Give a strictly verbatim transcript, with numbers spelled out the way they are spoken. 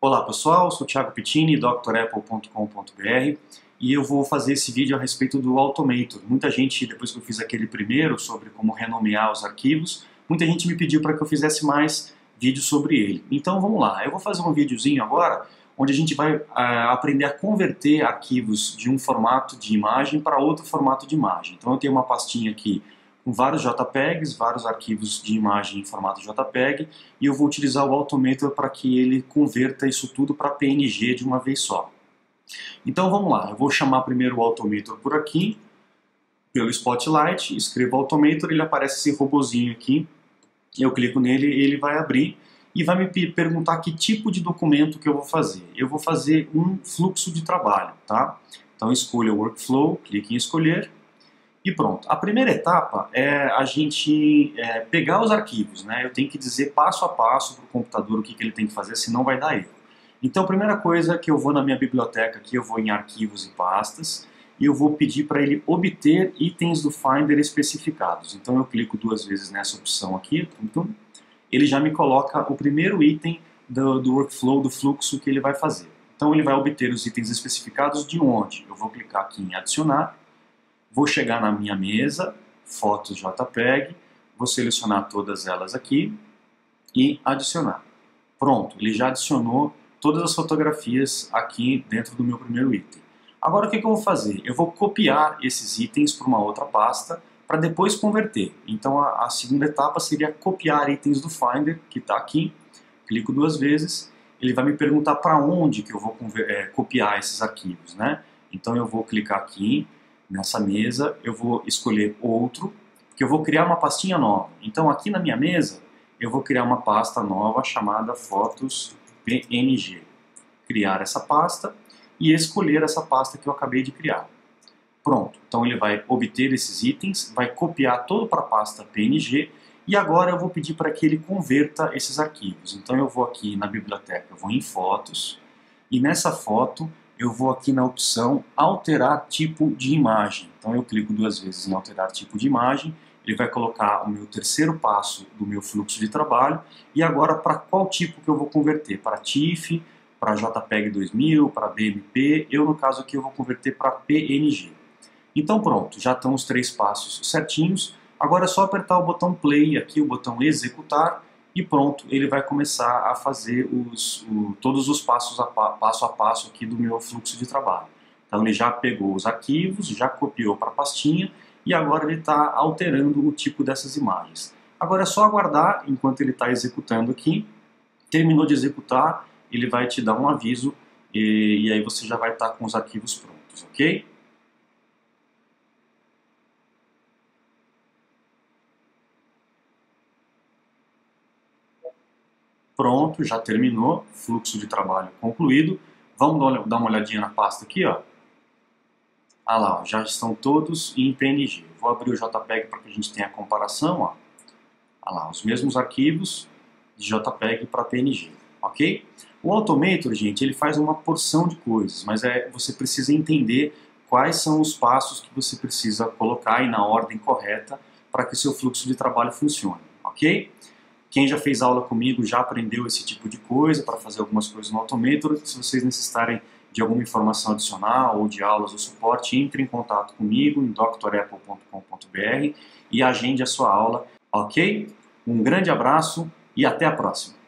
Olá pessoal, sou Thiago Pittini, doutor apple ponto com ponto br, e eu vou fazer esse vídeo a respeito do Automator. Muita gente, depois que eu fiz aquele primeiro sobre como renomear os arquivos, muita gente me pediu para que eu fizesse mais vídeos sobre ele. Então vamos lá, eu vou fazer um videozinho agora onde a gente vai uh, aprender a converter arquivos de um formato de imagem para outro formato de imagem. Então eu tenho uma pastinha aqui com vários JPEGs, vários arquivos de imagem em formato JPEG, e eu vou utilizar o Automator para que ele converta isso tudo para P N G de uma vez só. Então vamos lá, eu vou chamar primeiro o Automator por aqui, pelo Spotlight, escrevo Automator, ele aparece esse robozinho aqui, eu clico nele, ele vai abrir e vai me perguntar que tipo de documento que eu vou fazer. Eu vou fazer um fluxo de trabalho, tá? Então escolha o Workflow, clique em escolher, e pronto. A primeira etapa é a gente é, pegar os arquivos, né? Eu tenho que dizer passo a passo para o computador o que, que ele tem que fazer, senão vai dar erro. Então a primeira coisa é que eu vou na minha biblioteca aqui, eu vou em arquivos e pastas, e eu vou pedir para ele obter itens do Finder especificados. Então eu clico duas vezes nessa opção aqui, tum, tum, ele já me coloca o primeiro item do, do workflow, do fluxo que ele vai fazer. Então ele vai obter os itens especificados de onde? Eu vou clicar aqui em adicionar, vou chegar na minha mesa, fotos JPEG, vou selecionar todas elas aqui e adicionar. Pronto, ele já adicionou todas as fotografias aqui dentro do meu primeiro item. Agora o que, que eu vou fazer? Eu vou copiar esses itens para uma outra pasta para depois converter. Então a, a segunda etapa seria copiar itens do Finder, que está aqui, clico duas vezes, ele vai me perguntar para onde que eu vou é, copiar esses arquivos, né? Então eu vou clicar aqui, nessa mesa, eu vou escolher outro, porque eu vou criar uma pastinha nova. Então aqui na minha mesa, eu vou criar uma pasta nova chamada Fotos P N G. Criar essa pasta e escolher essa pasta que eu acabei de criar. Pronto, então ele vai obter esses itens, vai copiar todo para a pasta P N G e agora eu vou pedir para que ele converta esses arquivos. Então eu vou aqui na biblioteca, eu vou em Fotos e nessa foto eu vou aqui na opção alterar tipo de imagem. Então eu clico duas vezes em alterar tipo de imagem, ele vai colocar o meu terceiro passo do meu fluxo de trabalho, e agora para qual tipo que eu vou converter? Para TIFF, para JPEG dois mil, para B M P, eu no caso aqui eu vou converter para P N G. Então pronto, já estão os três passos certinhos, agora é só apertar o botão play aqui, o botão executar, e pronto, ele vai começar a fazer os, o, todos os passos a, passo a passo aqui do meu fluxo de trabalho. Então ele já pegou os arquivos, já copiou para a pastinha e agora ele está alterando o tipo dessas imagens. Agora é só aguardar enquanto ele está executando aqui. Terminou de executar, ele vai te dar um aviso e, e aí você já vai estar com os arquivos prontos, ok? Pronto, já terminou, fluxo de trabalho concluído. Vamos dar uma olhadinha na pasta aqui, ó. Ah lá, ó, já estão todos em P N G. Vou abrir o JPEG para que a gente tenha a comparação, ó. Ah lá, os mesmos arquivos de JPEG para P N G, ok? O Automator, gente, ele faz uma porção de coisas, mas é, você precisa entender quais são os passos que você precisa colocar aí na ordem correta para que o seu fluxo de trabalho funcione, ok? Quem já fez aula comigo já aprendeu esse tipo de coisa para fazer algumas coisas no Automator. Se vocês necessitarem de alguma informação adicional ou de aulas ou suporte, entre em contato comigo em doutor apple ponto com ponto br e agende a sua aula, ok? Um grande abraço e até a próxima!